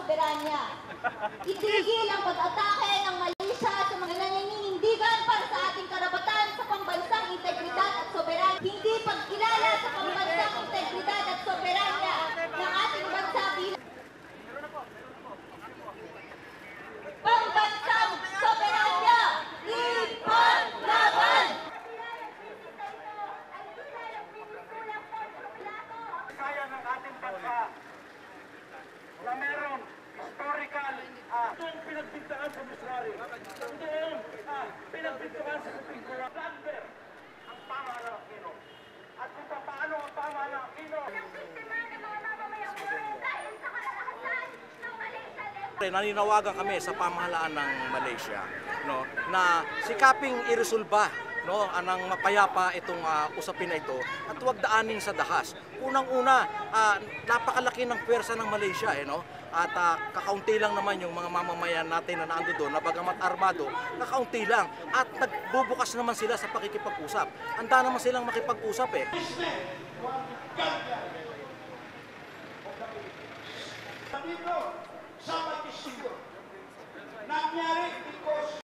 soberanya. Itigil ang pag-atake ng Malaysia sa mga naninindigan para sa ating karapatan sa pambansang integridad at soberanya. Hindi pagkilala sa pambansang integridad at soberanya ng ating bansa bilang pambansang soberanya. Ipaglaban! Kaya ng ating bansa na meron historical doon pinagbintangan sa Misrari. Doon pinagbintangan sa Supreme Court. Number ang pamahalaan ng Aquino. At kung paano ang pamahalaan ng Aquino. Naninawagan kami sa pamahalaan ng Malaysia, no, na sikaping iresolba, no, anang mapayapa itong usapin na ito at huwag daanin sa dahas. Unang-una, napakalaki ng pwersa ng Malaysia, no? At kakaunti lang naman yung mga mamamayan natin na naando doon, na bagamat armado, kakaunti lang. At nagbubukas naman sila sa pakikipag-usap. Handa naman silang makipag-usap eh. Dito, sa Batisimo, nangyari because